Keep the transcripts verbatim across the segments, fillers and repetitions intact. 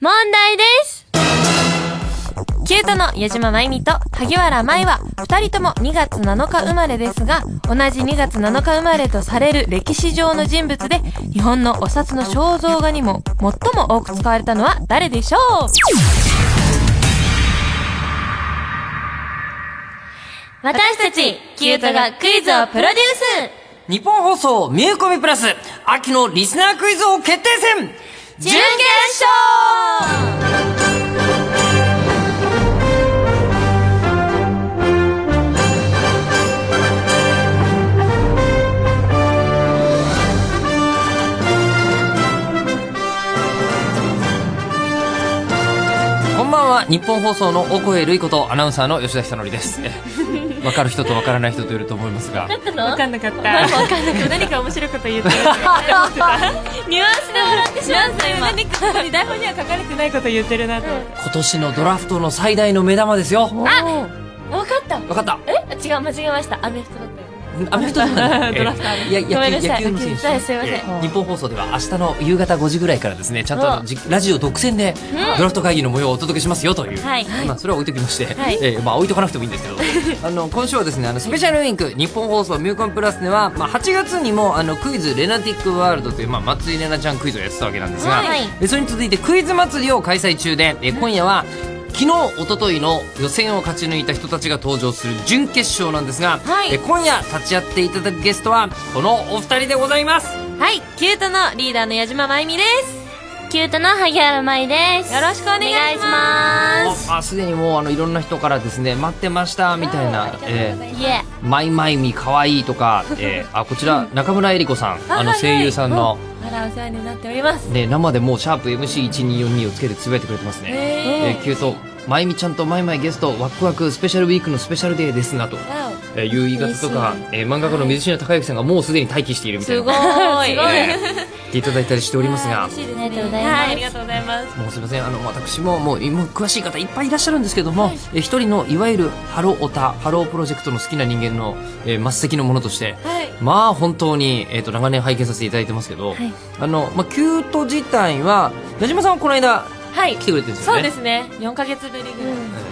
問題です。キュートの矢島まゆみと萩原舞はふたりともにがつなのか生まれですが、同じにがつなのか生まれとされる歴史上の人物で、日本のお札の肖像画にも最も多く使われたのは誰でしょう？私たちキュートがクイズをプロデュース。 日本放送ミューコミプラス秋のリスナークイズ王決定戦準決勝。 こんばんは。日本放送の大声瑠衣子とアナウンサーの吉田久典です。分かる人と分からない人といると思いますが、 分かんなかった。分かんなかった。何か面白いこと言ってるって思ってた。ニュアンスで笑ってしまった今。何かここに台本には書かれてないこと言ってるなと。 今年のドラフトの最大の目玉ですよ。 あ、分かった。 分かった。 え、違う、間違えました。アメフトだったよ。 アメフトだったドラフトある。 いや、野球、野球の選手。 すいません。 日本放送では明日の夕方ごじぐらいからですね、ちゃんとラジオ独占でドラフト会議の模様をお届けしますよという。 はい。 まあそれは置いときまして、えまあ置いとかなくてもいいんですけど、あの今週はですね、あのスペシャルウィーク日本放送ミューコンプラスでは、まあはちがつにもあのクイズレナティックワールドというまあ松井玲奈ちゃんクイズをやってたわけなんですが、それに続いてクイズ祭りを開催中で、え今夜は昨日一昨日の予選を勝ち抜いた人たちが登場する準決勝なんですが、はい、え今夜立ち会っていただくゲストはこのお二人でございます。 はい、キュートのリーダーの矢島まゆみです。 キュートの萩原舞です。 よろしくお願いします。 あ、すでにもうあのいろんな人からですね、待ってましたみたいな、えー、まいまいみかわいいとか、えー、あ、こちら中村江里子さん、あの声優さんの、 あら、お世話になっております。 ね、生でもうシャープ エムシーいちにーよんに をつけてつぶやいてくれてますね。えー、キュートまゆみちゃんとまいまいゲストワクワクスペシャルウィークのスペシャルデーですなと、えー、いう言い方とか、えー、漫画家の水島隆之さんがもうすでに待機しているみたいな、 すごーい、すごい、 えー、言っていただいたりしておりますが、 嬉しいですね。ありがとうございます。はい、ありがとうございます。 もうすみません、あの私ももう今詳しい方いっぱいいらっしゃるんですけども、はい、え一人のいわゆるハロオタハロープロジェクトの好きな人間の、えー、末席のものとして、はい、まあ本当に、えー、と長年拝見させていただいてますけど、はい、あのまあキュート自体は矢島さんはこの間はい、来てくれてるんですよね。 そうですね。よんかげつぶりぐらい、うん、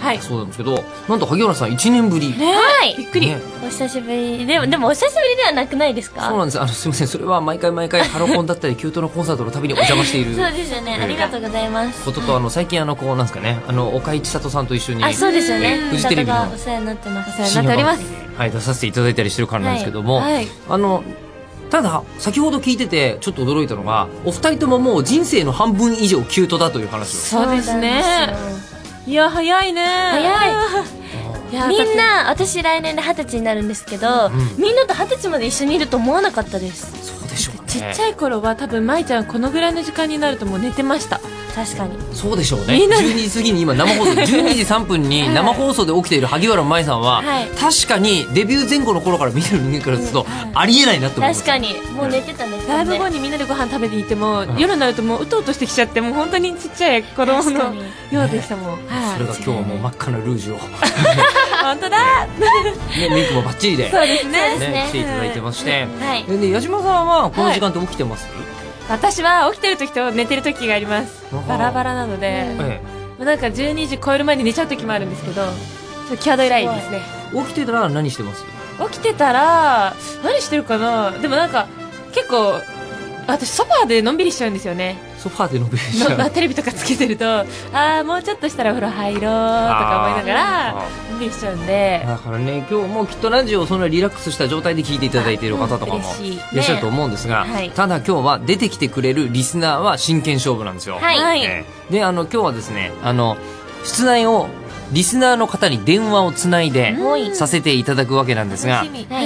はい。 そうなんですけど、なんと萩原さんいちねんぶり。 ね、はい。びっくり、ね。 お久しぶり。でも、でもお久しぶりではなくないですか？ そうなんです。あの、すみません。それは毎回毎回ハロコンだったり、キュートのコンサートのたびにお邪魔している。 そうですよね。ありがとうございます。 ことと、あの、最近あの、こう、なんですかね、あの、岡井千里さんと一緒に。 あ、そうですよね。 フジテレビの。 お世話になってます。 お世話になっております。 はい、出させていただいたりしてるからなんですけども、はいはい、あの、ただ先ほど聞いててちょっと驚いたのが、お二人とももう人生の半分以上キュートだという話を。 そうですね。いや、早いね。 早い。いや、みんな、私来年で二十歳になるんですけど、うん、みんなと二十歳まで一緒にいると思わなかったです。 そうでしょうね。 ちっちゃい頃は多分舞ちゃんこのぐらいの時間になるともう寝てました。 確かにそうでしょうね。じゅうにじ過ぎに今生放送じゅうにじさんぷんに生放送で起きている萩原舞さんは、はい、確かにデビュー前後の頃から見てる人間からすると、うん、ありえないなって思います。 確かにもう寝てたんですよね。 ライブ後にみんなでご飯食べに行っても、うん、夜になるともううとうとしてきちゃって、もう本当にちっちゃい子供のようでしたもん、ね、 はい、それが今日はもう真っ赤なルージュを本当だね、メイクもバッチリで、 そうですね、 ね、来ていただいてまして、 はい、 で矢島さんはこの時間って起きてます？はい、 私は起きてる時と寝てる時があります。バラバラなので、ええ、なんかじゅうにじ超える前に寝ちゃう時もあるんですけど、ちょっと際どいラインですね。 起きてたら何してます？ 起きてたら何してるかな。でもなんか結構私ソファーでのんびりしちゃうんですよね。 ソファーでのんびりしちゃう。 テレビとかつけてると、ああもうちょっとしたらお風呂入ろうとか思いながらのんびりしちゃうんで。 だからね、今日もきっとラジオをそんなリラックスした状態で聞いていただいている方とかもいらっしゃると思うんですが、ね、はい、ただ今日は出てきてくれるリスナーは真剣勝負なんですよ。 はい、 えー、であの今日はですね、あの出題をリスナーの方に電話をつないでさせていただくわけなんですが、はい、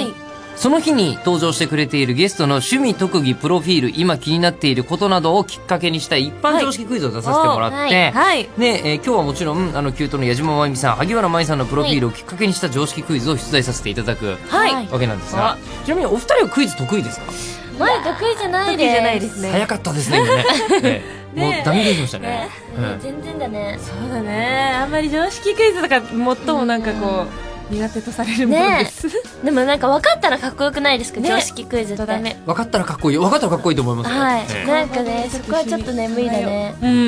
その日に登場してくれているゲストの趣味特技プロフィール、今気になっていることなどをきっかけにした一般常識クイズを出させてもらって、はいはい、で、えー、今日はもちろんあのキュートの矢島まゆみさん、萩原舞さんのプロフィールをきっかけにした常識クイズを出題させていただく、はい、わけなんですが、ちなみにお二人はクイズ得意ですか？ まだ得意じゃないです。得意じゃないですね。早かったですね今ね。ねもう断言しましたね。 ねね、全然だね。 そうだね。あんまり常識クイズとか最もなんかこう苦手とされるものです。 でもなんか分かったらかっこよくないですか、常識クイズって。 分かったらかっこいい。分かったらかっこいいと思います。 はい。なんかね、そこはちょっと眠いだね。 うん。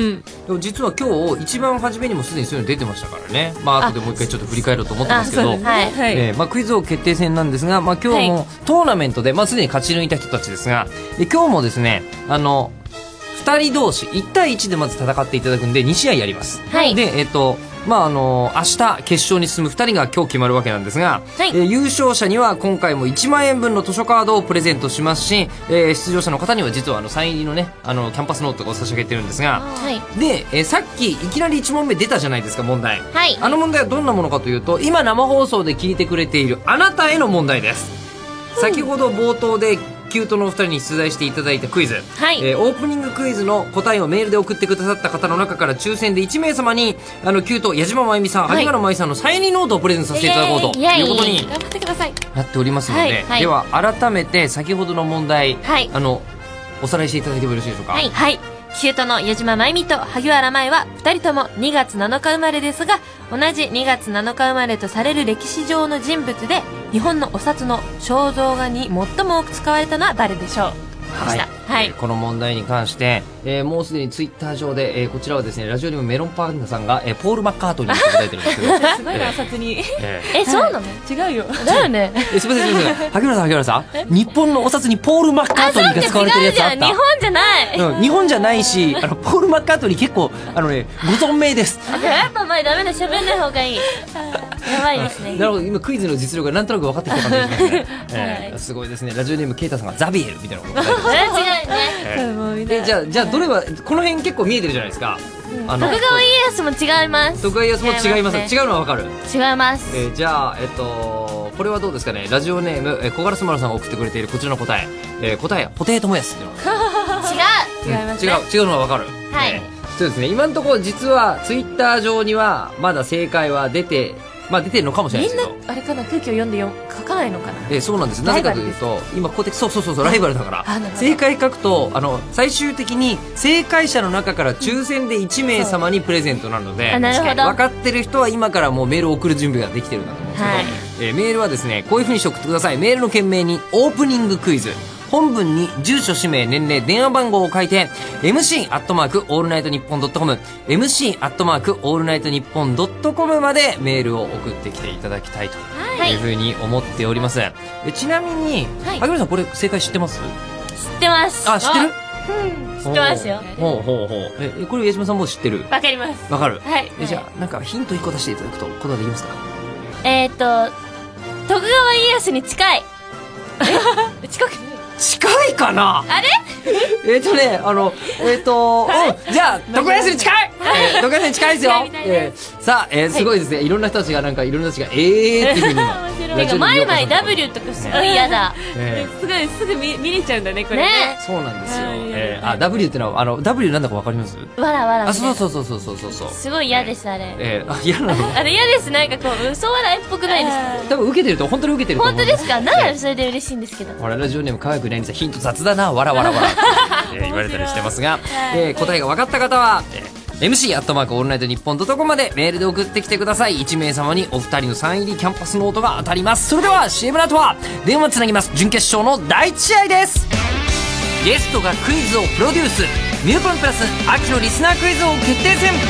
でも実は今日一番初めにもすでにそういうの出てましたからね。まあ後でもう一回ちょっと振り返ろうと思ってますけど、 はい、 えーまあ、クイズ王決定戦なんですが、まあ、今日もトーナメントで、まあ、すでに勝ち抜いた人たちですが、え今日もですね、あのふたり同士いち対いちでまず戦っていただくんでに試合やります。 はい、 で、えっとまああの明日決勝に進むふたりが今日決まるわけなんですが、 はい、 えー、優勝者には今回もいちまんえんぶんの図書カードをプレゼントしますし、えー、出場者の方には実はあのサイン入りのね、あのキャンパスノートを差し上げてるんですが、 はい、 で、えー、さっきいきなりいち問目出たじゃないですか、問題。 はい、 あの問題はどんなものかというと、今生放送で聞いてくれているあなたへの問題です。うん、先ほど冒頭でキュートのお二人に出題していただいたクイズ、 はい、 えー、オープニングクイズの答えをメールで送ってくださった方の中から抽選でいち名様にあのキュート矢島真由美さん、萩原舞さんのサイン入りノートをプレゼントさせていただこうということに頑張ってくださいなっておりますので、はいはい、では改めて先ほどの問題、はい、あのおさらいしていただいてもよろしいでしょうか。 はい、はい、キュートの矢島真由美と萩原舞はふたりともにがつなのか生まれですが、同じにがつなのか生まれとされる歴史上の人物で、日本のお札の肖像画に最も多く使われたのは誰でしょう。 はい、はい、えー、この問題に関して、えー、もうすでにツイッター上で、えー、こちらはですね、ラジオネームメロンパンダさんが、えー、ポール・マッカートニーと答えてるんですけどすごいお札に、 えー、えそうなの、 違うよだよね。 えすみませんすみません、萩原さん萩原さん、日本のお札にポール・マッカートニーが使われてるやつあった。 日本じゃない、 うん、日本じゃないし、あのポール・マッカートニー結構あのねご存命です。 やっぱ前ダメだ、喋んない方がいい。やばいですね。 なるほど、今クイズの実力がなんとなく分かってきた感じですね。えー、すごいですね。ラジオネームケイタさんがザビエルみたいなこと答えてます。 違うね。 えじゃあじゃあどれはこの辺結構見えてるじゃないですか。 あの徳川家康も違います。 徳川家康も違います。違うのは分かる。 違います。 えー、じゃあえっとこれはどうですかね。ラジオネームえ小柄すまるさんが送ってくれているこちらの答え、えー、答えはポテトもやすっていうの。 違う。違います、ね。 違う違うのは分かる。 はい。 えー、そうですね。今のところ実はツイッター上にはまだ正解は出て。まあ出てるのかもしれないですけど、 みんなあれかな、空気を読んでよ書かないのかな。 えー、そうなんです。なぜかというと今こうやってそうそうそうそうライバルだから正解書くとあの最終的に正解者の中から抽選でいち名様にプレゼントなので、 うん、なるほど、 分かってる人は今からもうメールを送る準備ができてるんだと思うんですけど、はい、えー、メールはですねこういうふうにして送ってください。メールの件名にオープニングクイズ、本文に住所氏名年齢電話番号を書いて エムシー アットマークオールナイトニッポンドットコム エムシー アットマークオールナイトニッポンドットコムまでメールを送ってきていただきたいというふうに思っております。はい、えちなみに、はい、萩原さんこれ正解知ってます？ 知ってます。 あ、知ってる？ うん、知ってますよ。 ほうほうほう。えこれ矢島さんも知ってる？ わかります。 わかる？ はい。 えじゃあなんかヒントいっこ出していただくとことはできますか？ えっと徳川家康に近い。 え近くない？ 近いかな。 あれえっとねあのえっと、うん、じゃあ徳川家康に近い、えー、徳川家康に近いですよ。えー、さあ、えー、すごいですね、はい、いろんな人たちがなんかいろんな人たちがえーっていうふうになんか前々 ダブリュー とかすごい嫌だ。 えー、すごいすぐ見見れちゃうんだねこれね。 ね、 そうなんですよ。えー、あ ダブリュー ってのはあの ダブリュー なんだかわかります？ わらわら。 あそうそうそうそうそうそうそう。 すごい嫌ですあれ。 えー、あ嫌なの？ あれ嫌です。なんかこう嘘笑いっぽくないですか？ 多分受けてると本当に受けてると思う。 本当ですか？ならそれで嬉しいんですけど。 ほらラジオネーム可愛くないんですよ。ヒント雑だなわらわらわらって、えー、言われたりしてますが、えー、答えが分かった方は、えー、エムシー アットマークオールナイトニッポンドットコムまでメールで送ってきてください。いち名様にお二人のサイン入りキャンパスノートが当たります。それでは シーエム の後は電話つなぎます。準決勝のだいいち試合です。ゲストがクイズをプロデュース、ミューコンプラス秋のリスナークイズ王決定戦。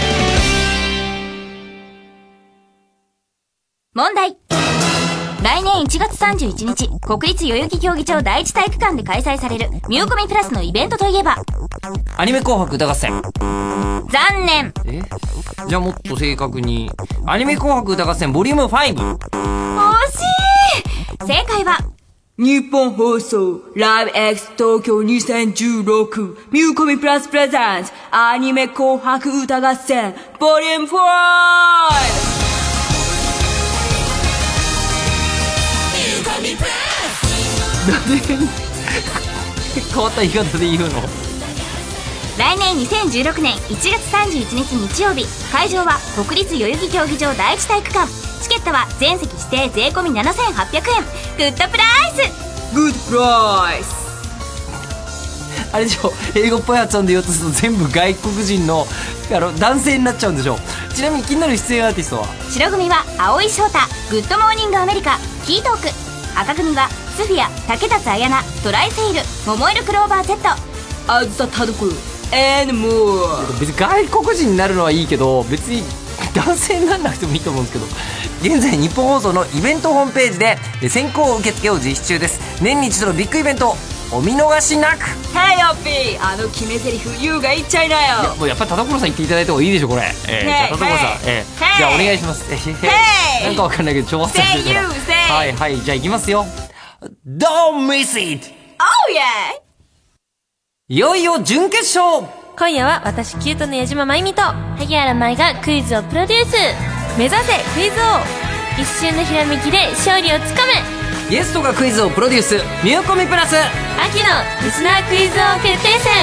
問題。来年いちがつさんじゅういちにち国立代々木競技場第一体育館で開催されるミューコミプラスのイベントといえば？ アニメ紅白歌合戦。 残念。 えじゃあもっと正確にアニメ紅白歌合戦ボリュームファイブ。 惜しい。正解は日本放送ライブ X 東京にせんじゅうろくミューコミプラスプレゼンツアニメ紅白歌合戦ボリュームファイブ。 なんで変わった言い方で言うの？ 来年にせんじゅうろくねんいちがつさんじゅういちにち日曜日、会場は国立代々木競技場第一体育館。チケットは全席指定税込みななせんはっぴゃくえん。グッドプライス。 グッドプライス。 あれでしょ、英語っぽい発音で言おうとすると全部外国人のあの男性になっちゃうんでしょ。ちなみに気になる出演アーティストは？ 白組は蒼井翔太、グッドモーニングアメリカ、キートーク。赤組はスフィア、竹達彩奈、トライセイル、桃色クローバー Z。 あずさ田所、 and more。 別に外国人になるのはいいけど、別に男性にならなくてもいいと思うんですけど、現在日本放送のイベントホームページで先行受付を実施中です。年に一度のビッグイベント、お見逃しなく。 ヘイオッピー、あの決め台詞優が言っちゃいなよ。 もうやっぱり田所さん言っていただいた方がいいでしょこれ。えー、じゃあ田所さん、えー、じゃあお願いします。えー、なんかわかんないけど挑発してるから。はいはい、じゃあ行きますよ。Don't miss it! Oh yeah! いよいよ準決勝。 今夜は私キュートの矢島まゆみと萩原舞がクイズをプロデュース。 目指せクイズ王。 一瞬のひらめきで勝利をつかめ。 ゲストがクイズをプロデュース、ミューコミプラス秋のリスナークイズ王決定戦。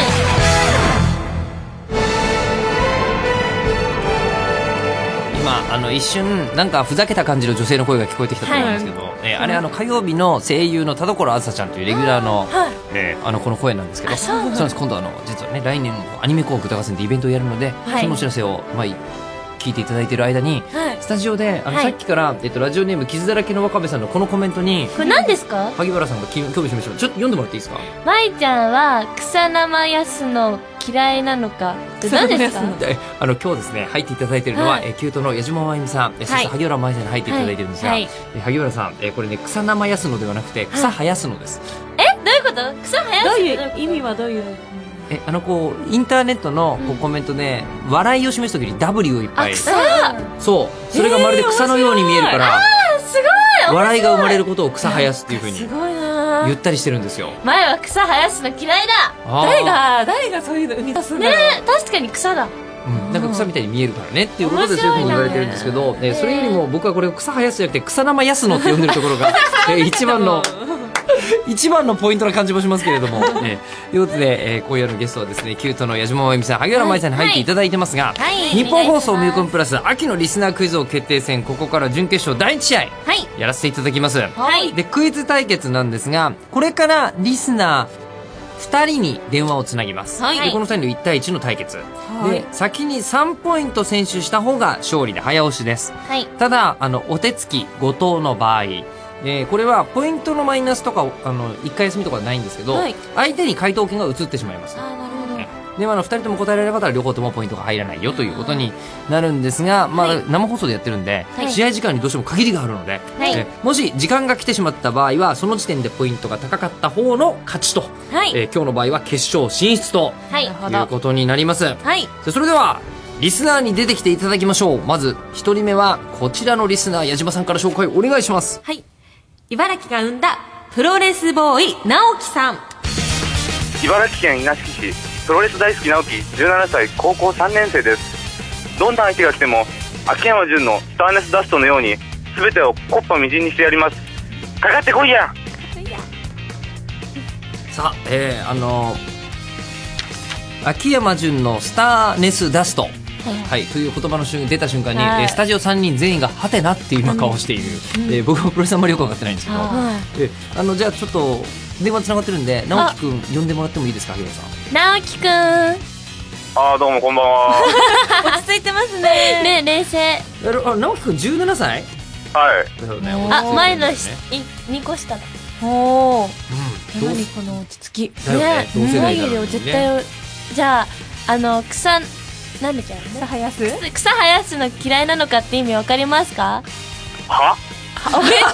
今あの一瞬なんかふざけた感じの女性の声が聞こえてきたと思うんですけど、はい、えー、あれあの火曜日の声優の田所あずさちゃんというレギュラーの、はい、えー、あのこの声なんですけど、そうなんです。今度あの実はね来年アニメ紅白歌合戦でイベントをやるので、はい、そのお知らせをまあ聞いていただいている間に、はい、スタジオであの、はい、さっきから、えっと、ラジオネーム傷だらけの若部さんのこのコメントに、 これ何ですか？ 萩原さんが興味示しました。ちょっと読んでもらっていいですか？ まいちゃんは草生やすの嫌いなのかって何ですか？ あの今日ですね入っていただいているのは、はい、えキュートの矢島まゆみさん、そして萩原舞さんに入っていただいているんですが、はいはい、え萩原さん、えこれね草生やすのではなくて草生やすのです、 はい、えどういうこと？草生やすの？どういう意味はどういう？ えあのこうインターネットのこうコメントで、うん、笑いを示すときに ダブリュー をいっぱい、 あ草、 そうそれがまるで草のように見えるから、 あーすごい笑いが生まれることを草生やすっていうふうにすごいな言ったりしてるんですよ。 前は草生やすの嫌いだ。 誰が誰がそういうの生み出すんだろうね。え確かに草だ。 うん、なんか草みたいに見えるからねっていうことでそういうふうに言われてるんですけど、ね、それよりも僕はこれ草生やすじゃなくて草生やすのって呼んでるところがえ一番の一番のポイントな感じもしますけれども、ね、ということで、えー、今夜のゲストはですねキュートの矢島まゆみさん、萩原舞さんに入っていただいてますが、はいはい、日本放送ミューコンプラス秋のリスナークイズ王決定戦、ここから準決勝だいいち試合、はい、やらせていただきます、はい、でクイズ対決なんですが、これからリスナーふたりに電話をつなぎます、はい、でこのふたりのいち対いちの対決、はい、で先にさんポイント先取した方が勝利で早押しです、はい、ただあのお手つきご投の場合、えー、これはポイントのマイナスとかあのいっかい休みとかはないんですけど、はい、相手に回答権が移ってしまいます。あ、なるほど。で、あのふたりとも答えられなかったら両方ともポイントが入らないよということになるんですが、まあ、生放送でやってるんで、はい、試合時間にどうしても限りがあるので、はい、えー、もし時間が来てしまった場合はその時点でポイントが高かった方の勝ちと、はい、えー、今日の場合は決勝進出と、はい、いうことになります、はい、それではリスナーに出てきていただきましょう。まずひとりめはこちらのリスナー、矢島さんから紹介お願いします。 はい、茨城が生んだプロレスボーイ直樹さん。 茨城県稲敷市プロレス大好き直樹、じゅうななさい、高校さんねん生です。どんな相手が来ても秋山純のスターネスダストのように全てをコッパみじんにしてやります。かかってこいや。 さあ、えー、あのー、秋山純のスターネスダスト、はい、という言葉の瞬出た瞬間に、はい、えー、スタジオさんにん全員がハテナっていう今顔をしている、うん、えー、僕もプロレスあんまりよく分かってないんですけど、えー、あのじゃあちょっと電話つながってるんで直樹くん呼んでもらってもいいですか。萩原さん。 直樹くん。 あーどうもこんばんは。 落ち着いてますね。 ね、冷静。 あ、直樹くんじゅうななさい。 はい。 ね、 あ、前のにこ下だ。 おお、 うん、 何この落ち着き。 ね、同世代だよね。絶対。じゃああの草なんだっけ、 草生やす草生やすの嫌いなのかって意味わかりますか？ は？ めっちゃ怒ってるじゃん。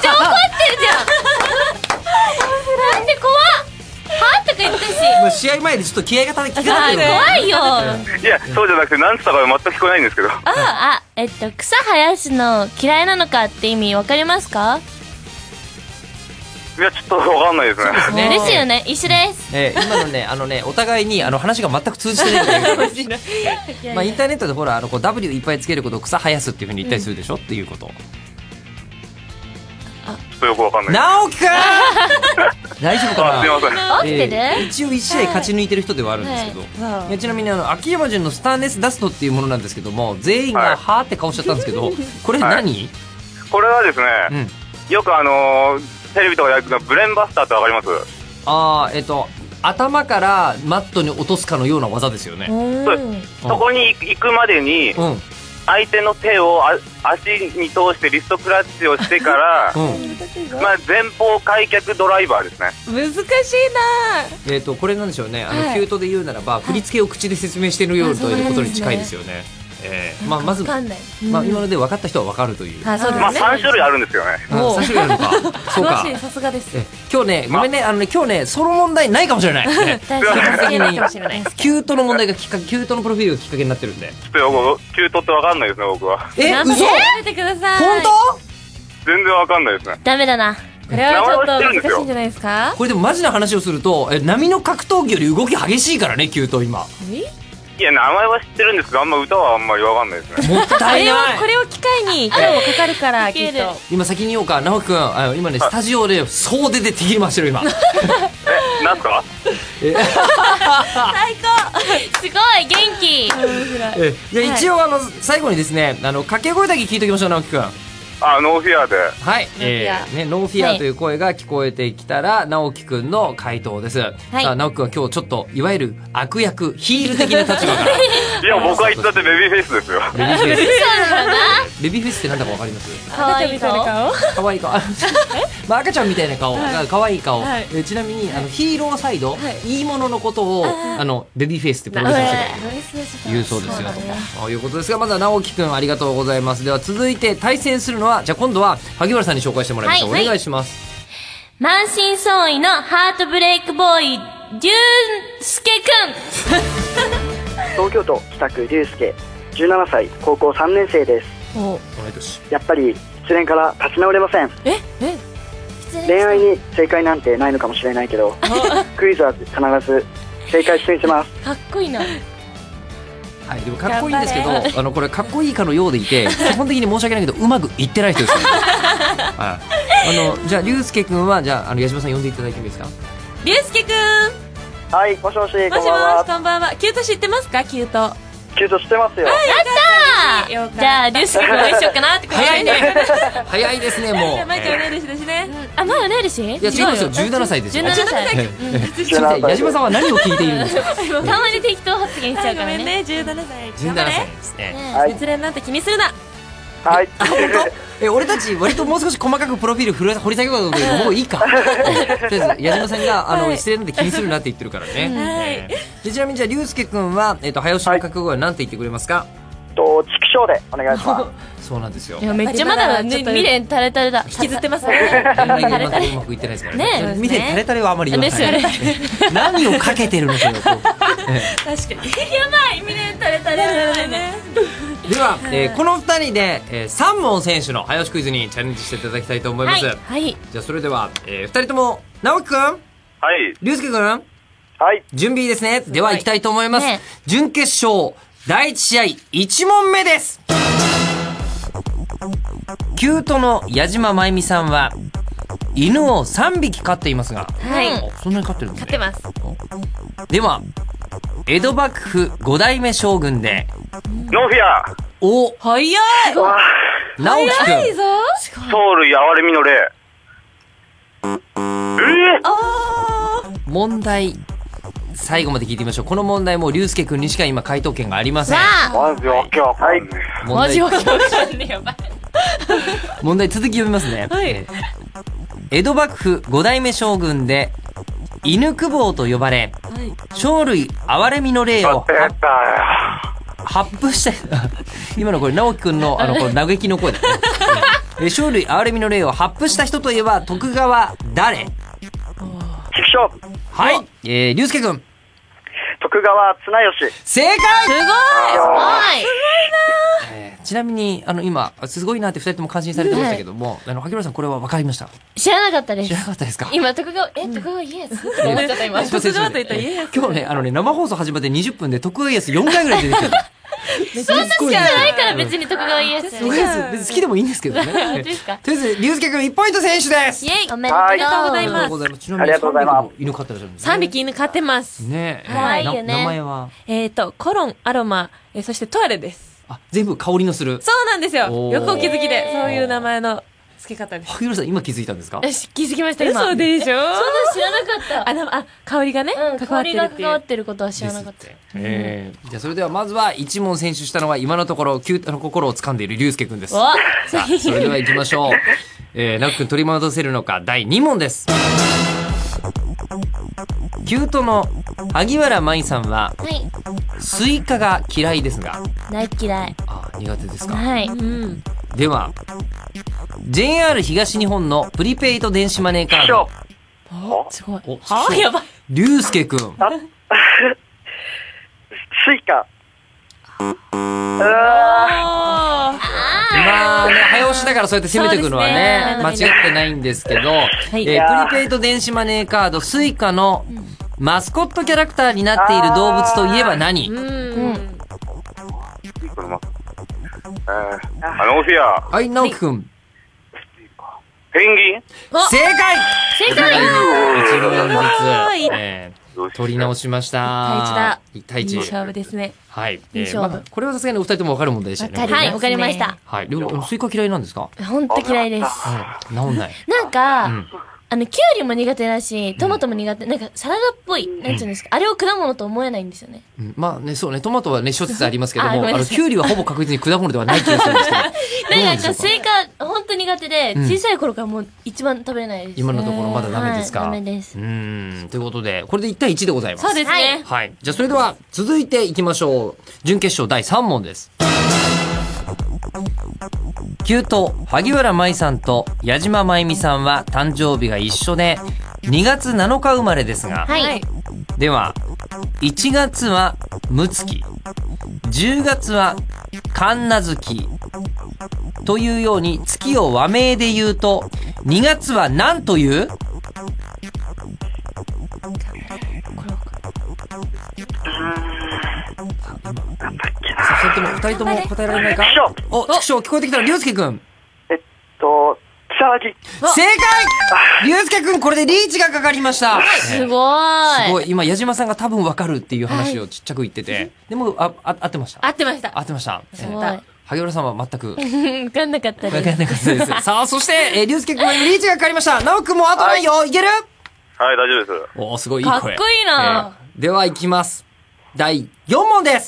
なんで怖っ。はとか言ったし。 もう試合前でちょっと気合が叩きかかってる。 怖いよ。 いや、そうじゃなくて何つったか全く聞こえないんですけど。ああ、えっと草生やすの嫌いなのかって意味わかりますか？ いや、ちょっとわかんないですね。 ですよね、一緒です。 えー、今のね、あのね、お互いにあの話が全く通じてないから。まあインターネットでほらあのこう ダブリュー いっぱいつけることを草生やすっていうふうに言ったりするでしょ、うん、っていうこと。 よくわかんない。 直樹くん大丈夫かな。 すいません。 起きてる、 えー、一応いち試合勝ち抜いてる人ではあるんですけど、はいはい、ちなみにあの秋山純のスターネスダストっていうものなんですけども、全員がはーって顔しちゃったんですけど、はい、これ何、はい、 これはですね、うん、よくあのー、テレビとかやるブレーンバスターってわかります？ あー、えっと頭からマットに落とすかのような技ですよね。 そうです。そこに行くまでに、うん、 相手の手をあ足に通してリストクラッチをしてから、 うんまあ、前方開脚ドライバーですね。 難しいなえっとこれなんでしょうね、あの、 はいキュートで言うならば振り付けを口で説明しているようということに近いですよね。えーまあ、まず、 わかんない。 まあ、今ので分かった人は分かるという。 あ、そうですね。 まあさん種類あるんですよね。 あさん種類あるのか。そうか詳しい、。さすがです。 え今日ね、ごめんね、あのね、今日ね、その問題ないかもしれない。ね確かに関係ないかもしれないです。 キュートの問題がきっかけ、キュートのプロフィールがきっかけになってるんで。 ちょっとよくキュートってわかんないですね、僕は。 え、 なんで嘘やめてください。 本全然わかんないですね。 ダメだな。 これはちょっと難しいんじゃないですか当これでもマジな話をすると、え、波の格闘技より動き激しいからね、キュート今。 いや、名前は知ってるんですけど、あんま歌はあんまりわかんないですね。 もったこれをいない。 これを機会に今日もかかるから、きっと。 今先に言おうか、直樹くん、あ今ね、スタジオで総出で手切り回してる今。 え、なんすか？ えすごい元気。 えじゃあ一応あの、最後にですね、あの、掛け声だけ聞いておきましょう、直樹くん。 あ、ノーフィアで。 はい、えー、ね、ノーフィアという声が聞こえてきたら、直樹くんの回答です。さあ、直樹くんは今日ちょっと、いわゆる悪役、ヒール的な立場から。 いや、僕は言ったってベビーフェイスですよ。 ベビーフェイス。ベビーフェイスってなんだかわかります？ 可愛い顔。 可愛い顔。あまあ赤ちゃんみたいな顔、可愛い顔。 はいえちなみにあのヒーローサイド、いいもののことをあのベビーフェイスってプロレスの世界で言うそうですよ。ということですが、まずは直樹くんありがとうございます。では続いて対戦するのは、じゃあ今度は萩原さんに紹介してもらいましょう。 はいお願いします。 満身創痍のハートブレイクボーイ、デュースケくん。 東京都北区龍介、じゅうななさい、高校さんねん生です。 同い年。 やっぱり失恋から立ち直れません。 ええ恋愛に正解なんてないのかもしれないけど、クイズは必ず正解してみせます。 かっこいいな。 はい、でもかっこいいんですけど、あのこれかっこいいかのようでいて、基本的に申し訳ないけどうまくいってない人ですから、ね。はい。あのじゃあ龍介くんはじゃああの矢島さん呼んでいただいてもいいですか。 りゅうすけくん。 はい、もしもし、 もしもし、 こんばんは。 こんばんは。キュート知ってますか、キュート。 キュートしてますよ。 よかったじゃあ、リュウスケくん応援しようかなってことで早いね。早いですねもう。 じゃあ、マイちゃんおねるしだしね。 あ、まだねるしいや違いますよ。じゅうななさいですよ。 じゅうななさい。 ええすいません矢島さんは何を聞いているんですか。 たまに適当発言しちゃうからね。 ごめんね、じゅうななさい。 じゅうななさいですね。 はい、 失恋なんて気にするな。 はい。 あ本当？え俺たち割ともう少し細かくプロフィール掘り下げようと思うけどもういいか。とりあえず矢島さんがあの失恋なんて気にするなって言ってるからね。ええでちなみにじゃあ龍介くんはえっと早押しの覚悟は何て言ってくれますか。 と、畜生でお願いします。 そうなんですよ。 いや、めっちゃまだね、 ちょっと未練タレタレだ。 引きずってますね。 恋愛が今のところうまくいってないですからね。 ね見てタレタレはあまり言わない。 ですよね何をかけてるのかよ。こうえ確かに。 やばい、未練タレタレだね。 えでは、えーこのふたりで、えー、さん問選手の早押しクイズにチャレンジしていただきたいと思います。 はい。 じゃあそれでは、えー、ふたりとも直樹くん、 はい。 龍介くん、 はい。 準備いいですね。では行きたいと思います。 ね準決勝だいいち試合いち問目です。キュートの矢島真由美さんは犬をさんびき飼っていますが、 はい。 あそんなに飼ってるんですね。 出ます。 では江戸幕府ご代目将軍でノーフィア、 お早い。 直樹くん早いぞ。 ソウル哀れみの霊。えー、 問題最後まで聞いてみましょう。この問題も龍介くんにしか今回答権がありません。 わあ、 マジわけわかんねえ。 問題マジわけわかんねえよ、ばい。 問題続き読みますね。 はいえー江戸幕府ご代目将軍で犬公方と呼ばれ、生類憐れみの霊を出たよ。 発布した今のこれ直樹くんのあのこれ嘆きの声だね。えー生類憐れみの霊を発布した人といえば徳川誰？ 畜生。 はい、えー、龍介くん徳川綱吉。 正解。 すごいはい。 えーちなみにあの今すごいなってふたりとも感心されてましたけども、あの萩原さんこれは分かりました？ 知らなかったで知らす。 なかったですか？ 今、徳川、え、徳川イエスって思っちゃった、今。 すいません徳川と言ったら家康今日ねあのね生放送始まってにじゅっぷんで徳川家康よんかいぐらい出てきてる。 そんな知らないから別に徳川イエス。 徳川家康別に好きでもいいんですけどね。 本当ですか？ とりあえず龍介くんいちポイント選手です。 イェイおめでとうはいありがとうございありがとうございます。ちなみにありがとうございますさんびきも犬飼ってらっしゃるんですね。 さんびき犬飼ってます。 ねえ。 可愛いよねな名前はえっと、コロン、アロマ、えーそしてトワレです。 あ全部香りのする。 そうなんですよ。 おーよくお気づきで、そういう名前の付け方です。 萩原さん、今気づいたんですか？ よし、気づきました、今。 嘘でしょ？ そんな知らなかった。 あ、でも、あ、香りがね、 うん、 関わ香りがってるっていう。 関わってることは知らなかった。 えー、じゃあそれではまずは一問選手したのは今のところキュートの心を掴んでいる龍介くんです。さあ、それでは行きましょう。えー、ナオキくん取り戻せるのかだいに問です。キュートの萩原舞さんは、 はい。 スイカが嫌いですが、 大嫌い。 あ、苦手ですか？ はい。 うん。 では ジェイアール 東日本のプリペイド電子マネーカード、 お、すごい。 お、 はあ、やばい。 龍介くん、 スイカ。 あまあね、早押しだからそうやって攻めていくのはね、間そうですね違ってないんですけど、えープリペイド電子マネーカードスイカのマスコットキャラクターになっている動物といえば何？ ーうん。 これまえー、あのオフィア、 はい、直樹くん。 ペンギン正解正解。 一問ずはいつ、えー、取り直しました。いち対一。 いい勝負ですね。 はい。えー、 いい勝負まあ、これはさすがにお二人とも分かる問題でしたよね。 わかりはい、わかりました。 はい。でも、スイカ嫌いなんですか？ ほんと嫌いです。 はい。治んない。 なんか、 うんあの、キュウリも苦手だし、トマトも苦手、なんかサラダっぽい、なんていうんですか、あれを果物と思えないんですよね。 うんまあね、そうね、トマトはね、諸説ありますけども、あの、 あごめんなさいキュウリはほぼ確実に果物ではない気がするんですけど。どうななんんか、 でしょうかスイカ、ほんと苦手で、 うん小さい頃からもう一番食べれないです。 今のところまだダメですか？ はいダメですうーん。ということで、これでいち対いちでございます。 そうですね。 はい。じゃあ、それでは、続いていきましょう。準決勝だいさん問です。キュート、萩原舞さんと矢島舞美さんは誕生日が一緒で、にがつなのか生まれですが、 はい。 では、いちがつはむつき、じゅうがつは神無月というように月を和名で言うと、にがつは何という？さあ、それとも二人とも答えられないか？お、畜生聞こえてきたら龍介くん。 えっと、草わぎ。 正解！龍介くんこれでリーチがかかりました。 すごーい。 すごい。今、矢島さんが多分わかるっていう話をちっちゃく言ってて。でも、あ、あ、合ってました。 合ってました。 合ってました。 すごい。 えー萩原さんは全く。わかわかんなかったです。 んなかったです。さあ、そして、えー、龍介くんは今リーチがかかりました。直くんもあとないよ。いける？ はい、大丈夫です。 おー、すごいいい声。 かっこいいなえーでは、いきます。だいよん問です。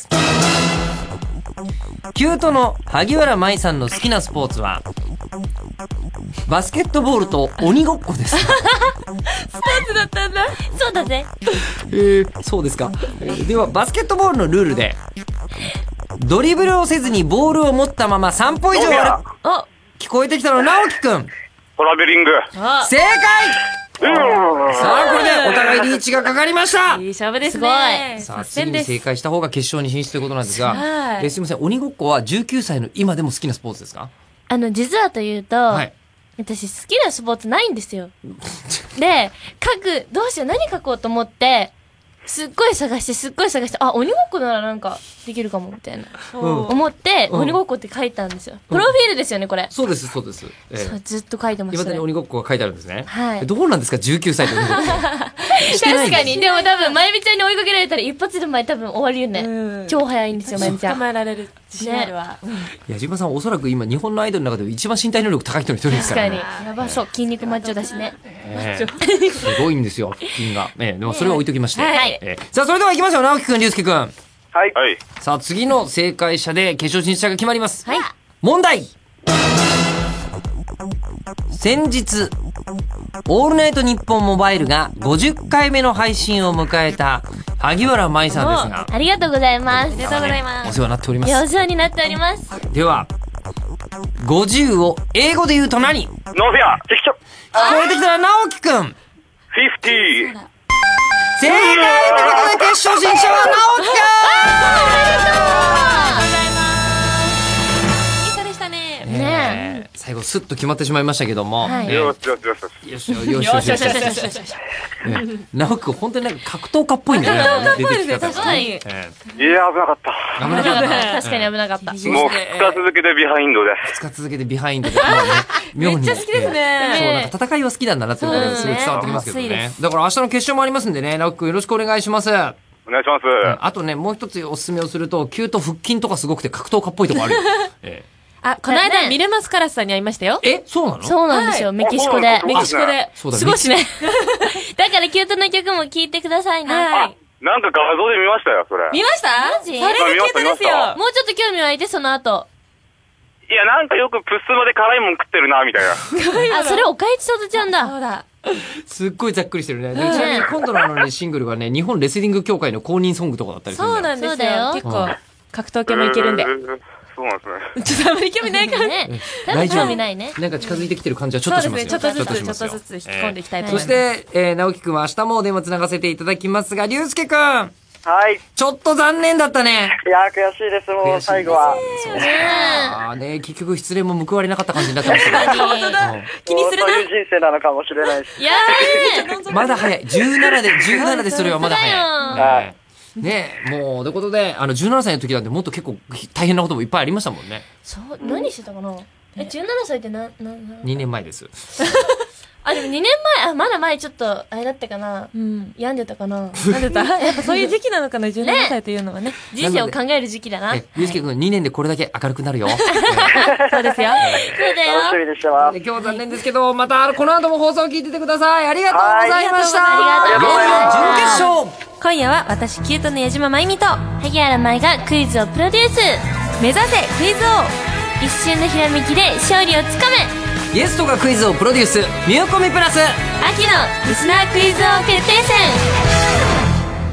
キュートの萩原舞さんの好きなスポーツは、バスケットボールと鬼ごっこです。 だったんだ。そうだぜ。 えー、そうですか。えーでは、バスケットボールのルールで、ドリブルをせずにボールを持ったままさん歩以上歩く。 お、 聞こえてきたのは直樹くん。 トラベリング。 正解！さあ、これでお互いリーチがかかりました。 いい勝負ですすごね。 いさあ、 接戦です。 次に正解した方が決勝に進出ということなんですが、 はいえーすみません、鬼ごっこはじゅうきゅうさいの今でも好きなスポーツですか？ あの、実はというと、 はい。 私好きなスポーツないんですよ。で、書く、どうしよう、何書こうと思って、すっごい探して、すっごい探して、あ、鬼ごっこならなんかできるかも、みたいな。 うん思って、 うん鬼ごっこって書いたんですよ。プロフィールですよね、これ。 そうです、そうです。えそう、ずっと書いてましたねいまだに。鬼ごっこが書いてあるんですね。 はいえどうなんですか ?じゅうきゅうさいで鬼ごっこ。してないんです確かに。でも多分、まゆみちゃんに追いかけられたら一発で前多分終わるよね。 うん超早いんですよ、まゆみちゃ捕ん。 まえられる自信あるわ。 矢島さん、おそらく今、日本のアイドルの中で一番身体能力高い人の一人ですから確かにね。。 やばそう。筋肉マッチョだしね。 ええすごいんですよ、腹筋が。ええでもそれは置いときまして。 はいええさあ、それでは行きましょう、直樹くん、龍介くん。 はい。 はい。 さあ、次の正解者で決勝進出者が決まります。 はい。 問題先日、オールナイトニッポンモバイルがごじゅっかいめの配信を迎えた萩原舞さんですが、 ありがとうございます。ありがとうございますお世話になっておりまいや、おす。 世話になっております。 では、ごじゅうを英語で言うと何？聞こノーフェア、適当。 えてきたら直樹くん。 フィフティー。 正解ということで決勝進出者は直樹いい差でしたね。 くん。 ねえ最後スッと決まってしまいましたけども、 はいえよしよしよしよし。 よしよしよしよしよしよしよしよし。直樹くん本当になんか格闘家っぽいんだよね。出てき方が確かにええいや、危なかった。 危なかった。 確かに危なかった。 もうふつか続けてビハインドで。 ふつか続けてビハインドで、もうね、妙に。 めっちゃ好きですねそう、なんか戦いは好きなんだなっていうのがねすごい伝わってきますけどね。だから明日の決勝もありますんでね、直樹くんよろしくお願いします。 お願いします。 あとね、もう一つおすすめをすると、キュート腹筋とかすごくて格闘家っぽいとこあるよ。ええあ、この間、ミレマスカラスさんに会いましたよ。 え、そうなの？ そうなんですよ、メキシコで。 メキシコで。 そうだすごいしね。 だからキュートな曲も聴いてくださいな。 はい。 なんか画像で見ましたよ、それ。 見ました？ マジ？ それがキュートですよ。 もうちょっと興味湧いて、その後。 いや、なんかよくプッスまで辛いもん食ってるな、みたいな。 あ、それ岡市里ちゃんだ。 そうだ。 すっごいざっくりしてるね。でちなみに今度のあのね、シングルはね、日本レスリング協会の公認ソングとかだったりするんだよ。 そうなんですよ。結構、格闘系えもいけるんで。 ーそうなんですね。 ちょっとあんまり興味ないからね。 ね。多分興味ないね。 なんか近づいてきてる感じはちょっとしますよ。 そうですね、ちょっとずつ、ちょっしますよとずつ引き込んでいきたいとそし思います。 て、えー、直樹くんは明日も電話つながせていただきますが、りゅうすけくん、 はい。 ちょっと残念だったね。 いやー、悔しいです、もう、最後は。 そうあーね、結局失恋も報われなかった感じになってましたけど。 本当だ。気にするな。 そういう人生なのかもしれないです。 いやーまだ早い。じゅうななで、じゅうななでそれはまだ早い。 はいねえ、もう、ということで、あの、じゅうななさいの時なんてもっと結構大変なこともいっぱいありましたもんね。 そう、何してたかなえ、じゅうななさいってな、な、な。 にねんまえです。 あ、でもにねんまえ、あ、まだ前ちょっと、あれだったかな。 うん。 病んでたかな。 なんでだやっぱそういう時期なのかな、じゅうななさいというのはね。 人生を考える時期だな。 え、ゆうすけくんにねんでこれだけ明るくなるよ。 そうですよ。 そうだよ。 楽しみにしてます。 で今日残念ですけど、またこの後も放送を聞いててください。ありがとうございました。 はいありがとうございます準決勝。 今夜は私、キュートの矢島まゆみと、 萩原舞がクイズをプロデュース。 目指せクイズ王。 一瞬のひらめきで勝利をつかめ。 ゲストがクイズをプロデュース、ミューコミプラス。 秋のリスナークイズ王決定戦。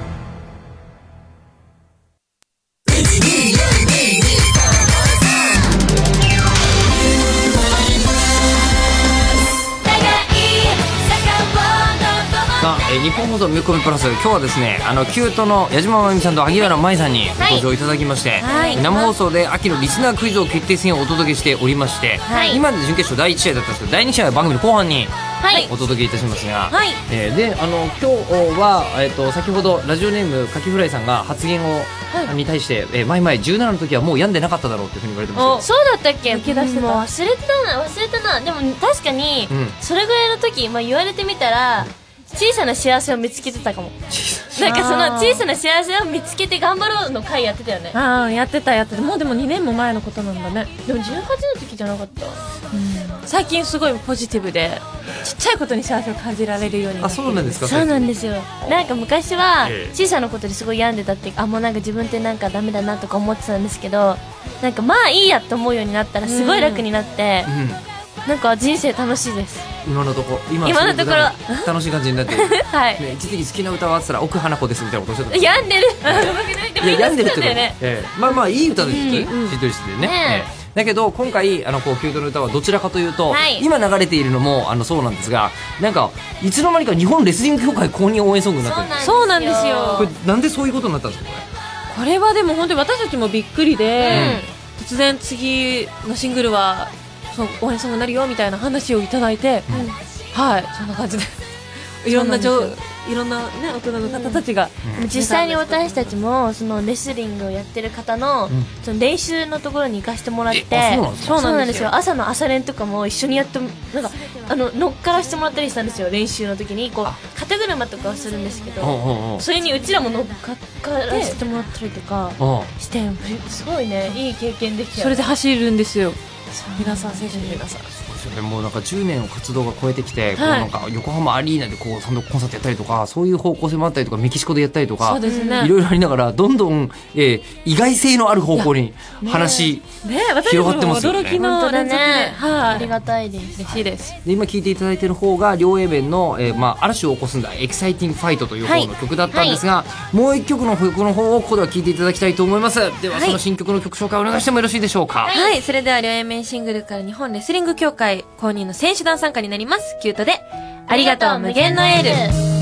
さあ、えー日本放送ミューコミプラス、今日はですね、あのキュートの矢島まゆみさんと萩原舞さんにご登場いただきまして、 はい生放送で秋のリスナークイズ王決定戦をお届けしておりまして、 はい今まで準決勝だいいち試合だったんですけど、だいに試合は番組の後半にはいお届けいたしますが、 はいえーであの今日は、えー、と先ほどラジオネームカキフライさんが発言を、に対して「えー、前々じゅうななの時はもう病んでなかっただろう」っていうふうに言われてますそうだったっけ抜け出してたもう忘れてたな、忘れたな。でも確かにうん、 それぐらいの時、まあ言われてみたら、小さな幸せを見つけてたかも。なんかその小さな幸せを見つけて頑張ろうの回やってたよね。 ああ、やってたやってた。もうでもにねんも前のことなんだね。 でもじゅうはちの時じゃなかった最近すごいポジティブで、ちっちゃいことに幸せを感じられるようになあってそうなんですか。 そうなんですよ。なんか昔はええ小さなことですごい病んでたっていうか、あ、もうなんか自分ってなんかダメだなとか思ってたんですけど、なんかまあいいやって思うようになったらすごい楽になって、なんか人生楽しいです。 今のところ今今のところすごく楽しい感じになってる、 はい。 ね、一時期好きな歌はって言ったら奥花子ですみたいなことおっしゃってま病んでる。でもいや病んでるってこと好きなんだよね。 ええまあまあいい歌ですよね、しっとりしててね、 ねえええだけど今回あのこうキュートの歌はどちらかというと、 はい今流れているのもあのそうなんですが、なんかいつの間にか日本レスリング協会公認応援ソングになってるんです。 そうなんですよこれなんでそういうことになったんですかここれはでも本当に私たちもびっくりで、突然次のシングルはそう応援ソングになるよみたいな話をいただいて、はいそんな感じでいろんなじょいろんなね大人の方たちが、 実際に私たちもそのレスリングをやってる方の,、 んその練習のところに行かせてもらって、 えあそうなんですかそうなんですよ。朝の朝練とかも一緒にやってもなんかあの乗っからしてもらったりしたんですよ。練習の時にこう肩車とかをするんですけど、 れ。おうおうおうそれにうちらも乗っかからせてもらったりとかおうしてすごいねいい経験できた。 それで走るんですよ皆さん選手の皆さん。 でもなんかじゅうねんの活動が超えてきて、こうはいなんか横浜アリーナでこうサンドコンサートやったりとか、そういう方向性もあったりとか、メキシコでやったりとか、 そうですねいろいろありながらどんどん、えー意外性のある方向に話、 ね私たちも広がってますよね驚き本当だの連続で、 ね。 はいありがたいです。 嬉しいです。 で今聴いていただいている方が両 A 面の、えーまあ、嵐を起こすんだエキサイティングファイトという方の曲だったんですが、もう一曲の曲の方をここでは聴いていただきたいと思います。では、その新曲の曲紹介をお願いしてもよろしいでしょうか。 はい、それでは両 A 面シングルから日本レスリング協会公認の選手団参加になります。キュートでありがとう無限のエール。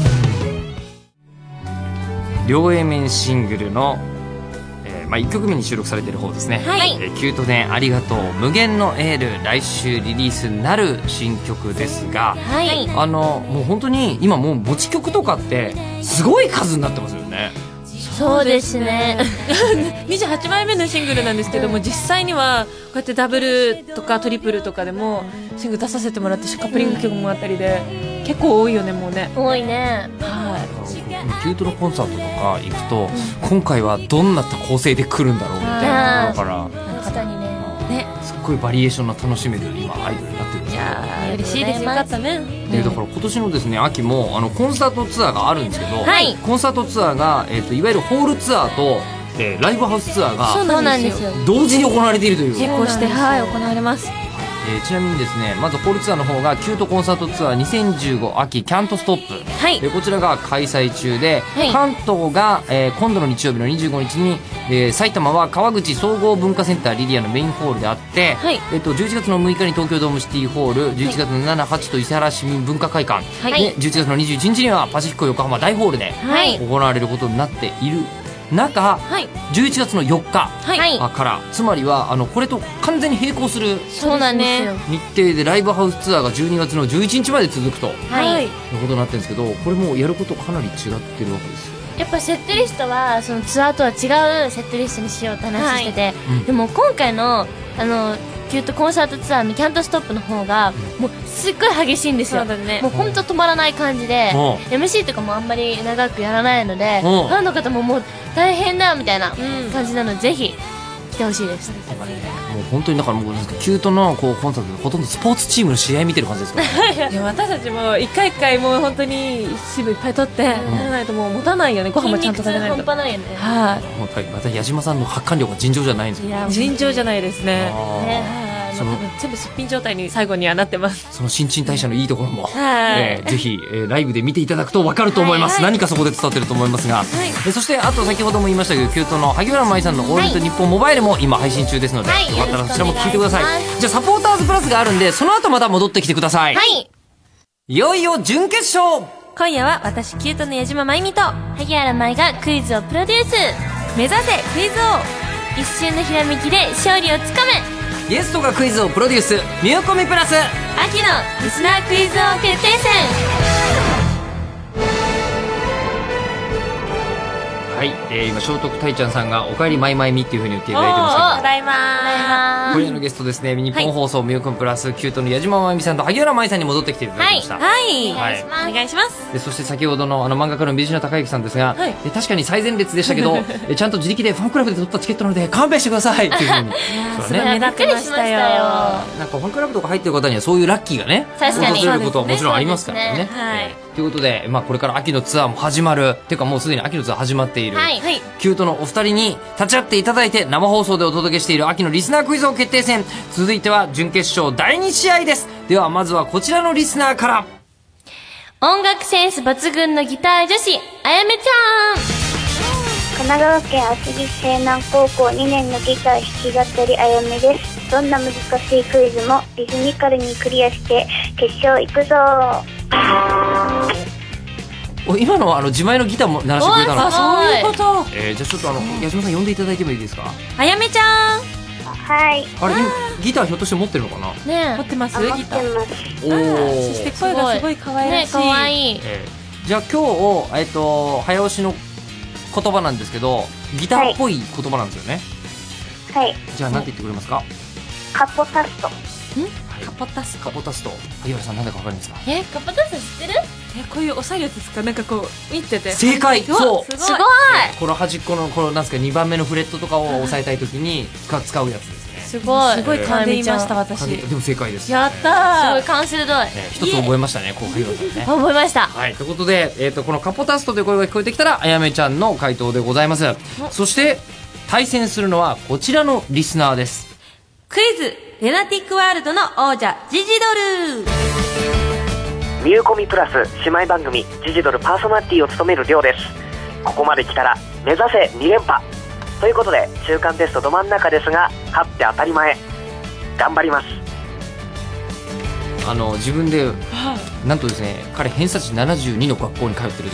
両 A 面シングルの、えーまあ、いっきょくめに収録されている方ですね、 はいえーキュートでありがとう無限のエール、来週リリースになる新曲ですが、 はい。 あのもう本当に今もう持ち曲とかってすごい数になってますよね。 そうですね。 にじゅうはちまいめのシングルなんですけども、実際にはこうやってダブルとかトリプルとかでもシングル出させてもらってカップリング曲もあったりで結構多いよねもうね。 多いね。 はキュートのコンサートとか行くと、今回はどんな構成で来るんだろうみたいなところから、 確かにね。 ね、 すっごいバリエーションの楽しめる今アイドルになってるんですよ。 いやー嬉しいです。よかったね。 でだから今年のですね秋もあのコンサートツアーがあるんですけど、 はい、 コンサートツアーが、えー、といわゆるホールツアーと、えー、ライブハウスツアーがそうなんですよ。 同時に行われているという。 並行してはい行われます。 えー、ちなみにですねまずホールツアーの方がキュートコンサートツアーにせんじゅうご秋キャントストップ、 はい、 でこちらが開催中で、 はい、 関東が、えー、今度の日曜日のにじゅうごにちに、えー、埼玉は川口総合文化センターリリアのメインホールであって、はい、えー、とじゅういちがつのむいかに東京ドームシティホール、じゅういちがつのしち、はちと伊勢原市民文化会館、はい、でじゅういちがつのにじゅういちにちにはパシフィコ横浜大ホールで行われることになっている中、はい、じゅういちがつのよっかから、はい、つまりはあのこれと完全に並行するそうなんですよ日程でライブハウスツアーがじゅうにがつのじゅういちにちまで続くと、 はい、 いうことになってるんですけど、これもやることかなり違ってるわけですよ。 やっぱセットリストはそのツアーとは違うセットリストにしようって話してて、はい、うん、でも今回のあのキュートコンサートツアーのキャントストップの方が、うん、もうすっごい激しいんですよ。そうだね、もう本当止まらない感じで、うん、エムシー とかもあんまり長くやらないので、うん、ファンの方ももう大変だみたいな感じなので、ぜひ来てほしいです。 もう本当にだからもうキュートのこうコンサートでほとんどスポーツチームの試合見てる感じですから、ね、 いや私たちも一回一回もう本当に脂肪いっぱい取ってやらないともう持たないよね、ご飯もちゃんと食べないと。 筋肉痛半端ないよね。 はい、 もうやっぱりまた矢島さんの発汗量が尋常じゃないんですよ。 いや尋常じゃないですね。 ね、 その全部すっぴん状態に最後にはなってます。 その新陳代謝のいいところも、えー、ぜひ、えー、ライブで見ていただくと分かると思います、はいはい、何かそこで伝わってると思いますが、はい、えそしてあと先ほども言いましたけどキュートの萩原舞さんの「オールナイトニッポンモバイル」も今配信中ですので、はい、よかったらそちらも聞いてください。じゃあサポーターズプラスがあるんでその後また戻ってきてください。 はい、 いよいよ準決勝。 今夜は私キュートの矢島舞美と萩原舞がクイズをプロデュース。 目指せクイズ王、 一瞬のひらめきで勝利をつかめ。 ゲストがクイズをプロデュースミューコミプラス秋のリスナークイズ王決定戦。 はい、えー、今聖徳太ちゃんさんがおかえりまいまいみっていう風に言っていただいてますけど、 ただいまー。 今夜のゲストですね、日本放送ミューコンプラスキュートの矢島まゆみさんと萩原舞さんに戻ってきていただきました。 はい、 はい、 お願いします。 でそして先ほどのあの漫画家の水島孝之さんですが、はい、え確かに最前列でしたけどえちゃんと自力でファンクラブで取ったチケットなので勘弁してくださいっていう風にすごい目立ってましたよ。 なんかファンクラブとか入ってる方にはそういうラッキーがね確かに訪れることはもちろんありますからね。 ね、はい、 ということで、まあ、これから秋のツアーも始まるっていうかもうすでに秋のツアー始まっている、はい、キュートのお二人に立ち会っていただいて生放送でお届けしている秋のリスナークイズ王決定戦、続いては準決勝だいに試合です。ではまずはこちらのリスナーから。 音楽センス抜群のギター女子あやめちゃん。 神奈川県厚木西南高校にねんのギター弾き語りあやめです。どんな難しいクイズもリズミカルにクリアして決勝行くぞ。 お今のあの自前のギターも鳴らしてくれたの。 そういうこと。 えー、じゃあちょっとあの矢島さん呼んでいただいてもいいですか。 あやめちゃん。 はい。 あれギターひょっとして持ってるのかな。 ね持ってます。ギター。 おお。 そして声がすごい可愛らしい。 可愛い。 えー、じゃあ今日えっと早押しの言葉なんですけどギターっぽい言葉なんですよね。 はい。 じゃあ何て言ってくれますか。 カポタスト。ん？ カポタスト。 カポタスト。萩原さんなんだかわかりますか。 えカポタスト知ってる？ えこういう押さえるやつですか。なんかこう見てて。 正解。そう。 すごい。 この端っこのこのなんですかにばんめのフレットとかを押さえたいときに使使うやつですね。 すごい。 すごい噛んでいました私。 でも正解です。 やったー。 すごい感鋭い。 一つ覚えましたね。こう萩原さんね。 覚えました。 はいということでえっとこのカポタストという声が聞こえてきたらあやめちゃんの回答でございます。そして対戦するのはこちらのリスナーです。 クイズレナティックワールドの王者ジジドル。 ミューコミプラス姉妹番組ジジドルパーソナリティを務めるりょうです。ここまで来たら目指せに連覇ということで中間テストど真ん中ですが勝って当たり前頑張ります。 あの自分で、なんとですね彼偏差値ななじゅうにの学校に通ってるんです。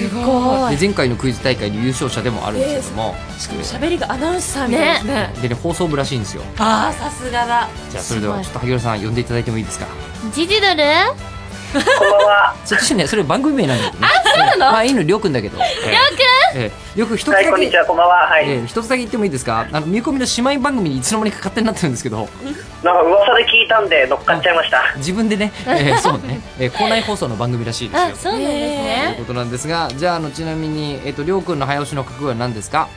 すごい。 で前回のクイズ大会の優勝者でもあるんですけども、 喋りがアナウンサーみたいですね。 でね放送部らしいんですよ。 ああさすがだ。 じゃあそれではちょっと萩原さん呼んでいただいてもいいですか。 ジジドルこんばんは。 そっちねそれ番組名なんだけどね。 あそうなの。 まあいいのりょうくんだけど。りょうくん。 えー、よく一つだけ、 はい、こんにちは、こんばんは。はい。 えー、一つだけ言ってもいいですか。あの、みゆこみの姉妹番組にいつの間にか勝手になってるんですけど。 なんか噂で聞いたんで乗っかっちゃいました。 自分でね、えー、そうね、えー、校内放送の番組らしいですよ。 あ、そうなんですね。 ということなんですが、じゃあ、あの、ちなみに、えっ、ー、と、りょうくんの早押しの覚悟は何ですか。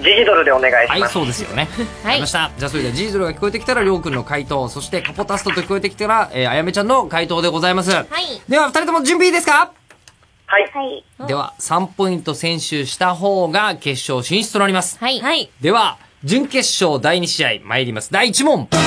ジジドルでお願いします。 はい、そうですよね。 はい。 わかりました。じゃあそれではジジドルが聞こえてきたらりょうくんの回答、そしてカポタストと聞こえてきたら、えー、あやめちゃんの回答でございます。はい。ではふたりとも準備いいですか？ はい。 はい。 ではさんポイント先取した方が決勝進出となります。 はい。はい。 では準決勝だいに試合参ります。だいいち問。好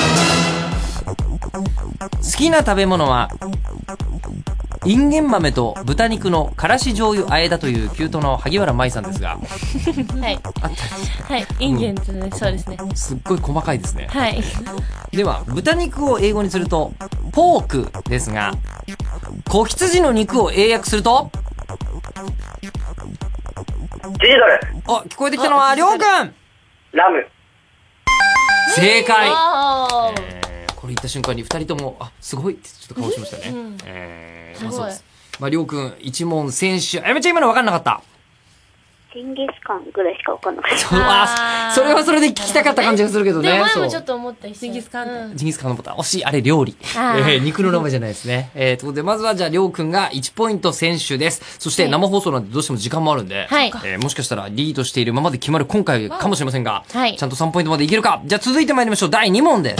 きな食べ物はインゲン豆と豚肉のからし醤油和えだというキュートの萩原舞さんですが、 はいはいインゲンってね、そうですね。 すっごい細かいですね。 はい。 では豚肉を英語にするとポークですが、子羊の肉を英訳するとジジドル。 あ、聞こえてきたのはりょうくん。 ラム。 正解。 あーえーこれ言った瞬間にふたりともあすごいってちょっと顔しましたね。 うんえーすごいまあそうです。まありょうくん一問選手、あやめちゃん今の分かんなかった。 ジンギスカンぐらいしかわかんなかった。 そうあそれはそれで聞きたかった感じがするけどね。 でも前そうもちょっと思ったジンギスカンって。 ジンギスカンのボタン惜しい、あれ料理。えあーー肉の名前じゃないですね。えーということでまずはじゃありょうくんがいちポイント先取です。そして生放送なんでどうしても時間もあるんで、 はいえーもしかしたらリードしているままで決まる今回かもしれませんが、 はいちゃんとさんポイントまでいけるか。じゃあ続いて参りましょう。だいに問です。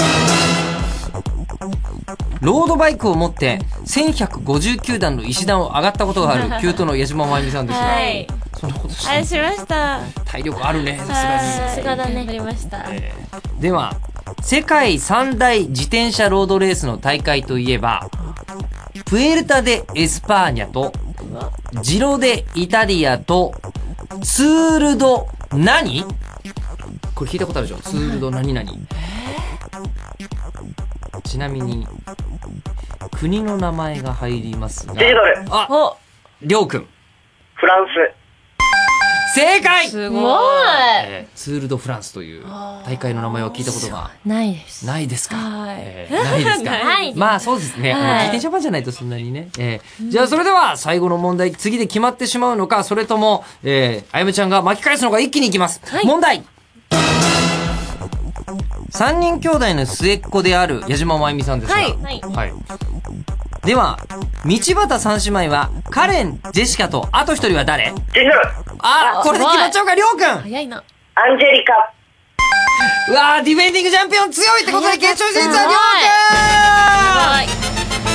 ロードバイクを持ってせんひゃくごじゅうきゅうだんの石段を上がったことがあるキュートの矢島まゆみさんですが、 はいそんなことしあれしました。 体力あるね、さすがに。 さすがだね。ありました。 えーでは世界三大自転車ロードレースの大会といえばプエルタ・デ・エスパーニャとジロ・デ・イタリアとツール・ド何これ聞いたことあるでしょ。ツール・ド何々。ちなみに国の名前が入りますが、 ジジドル。 あおりょうくんフランス。 正解。 すごい。 えーツール・ド・フランスという大会の名前を聞いたことがないです。 ないですか。 はいえーないですか。 ないですまあそうですね。あのはい自転車版じゃないとそんなにね。えーじゃあそれでは最後の問題、次で決まってしまうのか、それとも、えー、あやめちゃんが巻き返すのか一気にいきます。問題三人兄弟の末っ子である矢島まゆみさんですが、 はいはい。では、道端三姉妹は、カレン、ジェシカと、あと一人は誰？ ジジドル。 あ、これで決まっちゃうか、りょうくん。 早いな。 アンジェリカ。 うわー、ディフェンディングチャンピオン強いってことで決勝進出はりょうくん。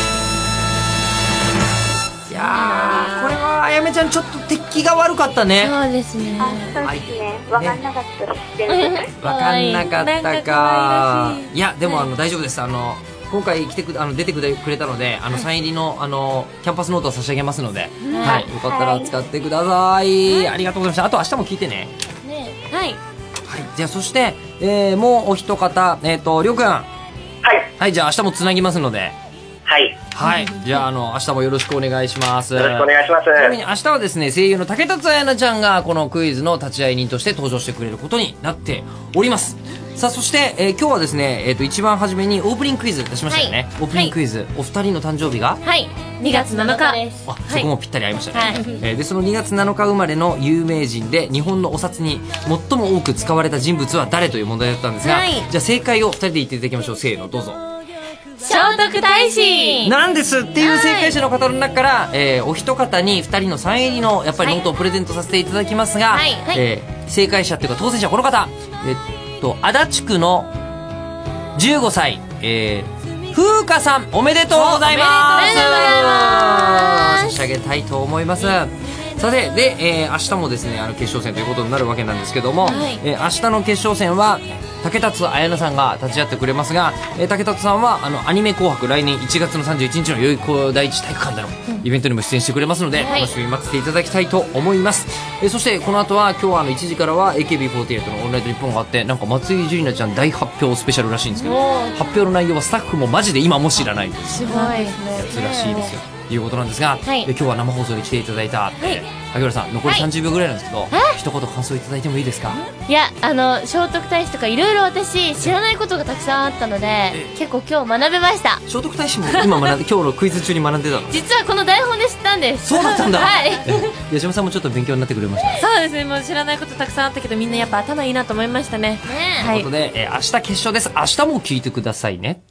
いやー、これはあやめちゃんちょっと敵が悪かったね。 そうですね。 あ、そうですね。わかんなかったです。全然。 わかんなかったなんか可か愛らしいいやでもあの大丈夫です。あの今回来てくあの出てくれくれたので、あのサイン入りのあのキャンパスノートを差し上げますので、はい、よかったら使ってください。ありがとうございました。あと明日も聞いてね。 ねはい。 はい、じゃあそして、えー、もうお一方、えっ、とりょうくん、 はい。 はい、じゃあ明日もつなぎますので、 はい。 はい、じゃああの明日もよろしくお願いします。 よろしくお願いします。 ちなみに明日はですね、声優の竹達彩奈ちゃんがこのクイズの立ち会い人として登場してくれることになっております。さあそして、えー、今日はですね、えっ、と一番初めにオープニングクイズ出しましたよね。 はいオープニングクイズ、お二人の誕生日が、 はい。にがつなのかです。 あ、そこもぴったり合いましたね。 はいえーでそのにがつなのか生まれの有名人で日本のお札に最も多く使われた人物は誰という問題だったんですが、 はいじゃあ正解を二人で言っていただきましょう。せーのどうぞ。 聖徳太子。 なんですっていう正解者の方の中から、えーお一方に二人のサイン入りのやっぱりノートをプレゼントさせていただきますが、 はいはいえー正解者っていうか当選者はこの方、えっと足立区のじゅうごさい、えー、風花さんおめでとうございます。 おめでとうございます差し上げたいと思います。さてで、えー明日もですねあの決勝戦ということになるわけなんですけども、 はいえー明日の決勝戦は竹達彩奈さんが立ち会ってくれますが、えー竹達さんはあのアニメ紅白来年いちがつのさんじゅういちにちの代々木第一体育館でのイベントにも出演してくれますので、 はい楽しみに待ってていただきたいと思います。えーそしてこの後は今日はあのいちじからは エーケービーフォーティーエイト のオンライト日本があって、なんか松井樹里奈ちゃん大発表スペシャルらしいんですけど、発表の内容はスタッフもマジで今も知らないというすごいですね。 やつらしいですよということなんですが、 はいえ今日は生放送に来ていただいた、えー萩原さん残りさんじゅうびょうぐらいなんですけど、一言感想いただいてもいいですか？ いや、あの、聖徳太子とかいろいろ私知らないことがたくさんあったので、結構今日学べました。 聖徳太子も今学んで今日のクイズ中に学んでたの？ 実はこの台本で知ったんです。 そうだったんだ。 はい。 矢島さんもちょっと勉強になってくれました。 そうですね、もう知らないことたくさんあったけどみんなやっぱ頭いいなと思いましたね。 ねということで、えー明日決勝です。明日も聞いてくださいね。